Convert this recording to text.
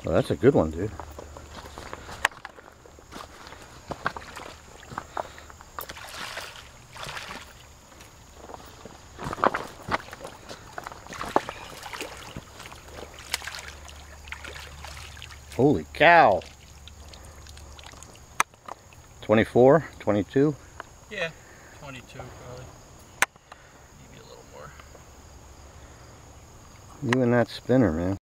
Well, that's a good one, dude. Holy cow. 24, 22? Yeah, 22 probably. Maybe a little more. You and that spinner, man.